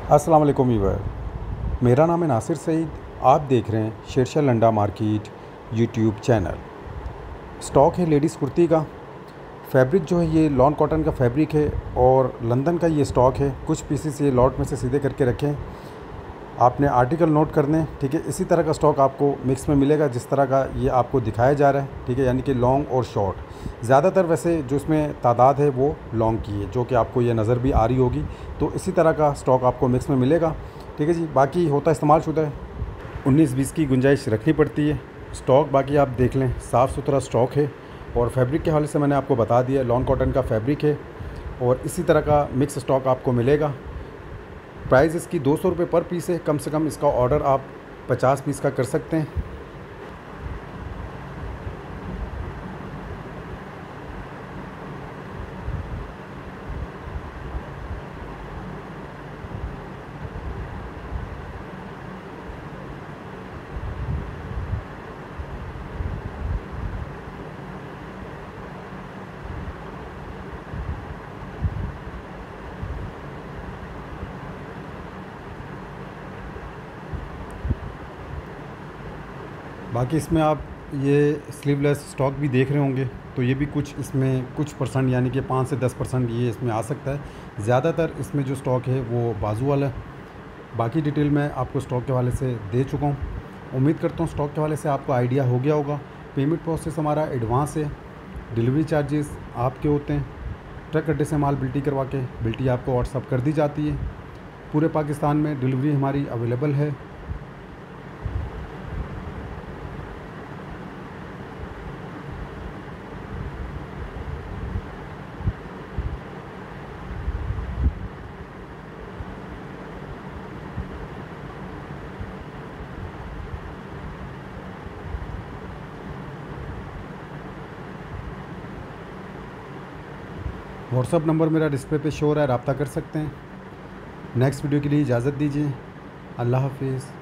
अस्सलाम वालेकुम व्यूअर, मेरा नाम है नासिर सईद। आप देख रहे हैं Shershah Landa market YouTube channel. Stock है लेडीज़ कुर्ती का। फैब्रिक जो है ये लॉन कॉटन का फैब्रिक है और लंदन का ये स्टॉक है। कुछ पीसेस ये लॉट में से सीधे करके रखें, आपने आर्टिकल नोट करने, ठीक है। इसी तरह का स्टॉक आपको मिक्स में मिलेगा जिस तरह का ये आपको दिखाया जा रहा है, ठीक है, यानी कि लॉन्ग और शॉर्ट। ज़्यादातर वैसे जो इसमें तादाद है वो लॉन्ग की है, जो कि आपको ये नज़र भी आ रही होगी। तो इसी तरह का स्टॉक आपको मिक्स में मिलेगा, ठीक है जी। बाकी होता इस्तेमाल शुदा है, 19-20 की गुंजाइश रखनी पड़ती है। स्टॉक बाकी आप देख लें, साफ़ सुथरा स्टॉक है। और फैब्रिक के हवाले से मैंने आपको बता दिया, लॉन कॉटन का फैब्रिक है और इसी तरह का मिक्स स्टॉक आपको मिलेगा। प्राइस इसकी 200 रुपये पर पीस है। कम से कम इसका ऑर्डर आप 50 पीस का कर सकते हैं। बाकी इसमें आप ये स्लीवलेस स्टॉक भी देख रहे होंगे, तो ये भी कुछ इसमें कुछ परसेंट यानी कि 5 से 10% ये इसमें आ सकता है। ज़्यादातर इसमें जो स्टॉक है वो बाजू वाला है। बाकी डिटेल मैं आपको स्टॉक के हवाले से दे चुका हूँ। उम्मीद करता हूँ स्टॉक के हवाले से आपको आइडिया हो गया होगा। पेमेंट प्रोसेस हमारा एडवांस है, डिलीवरी चार्जेस आपके होते हैं। ट्रक अड्डे से माल बिल्टी करवा के बिल्टी आपको व्हाट्सअप कर दी जाती है। पूरे पाकिस्तान में डिलीवरी हमारी अवेलेबल है। व्हाट्सअप नंबर मेरा डिस्प्ले पे शो हो रहा है, रब्ता कर सकते हैं। नेक्स्ट वीडियो के लिए इजाज़त दीजिए। अल्लाह हाफिज़।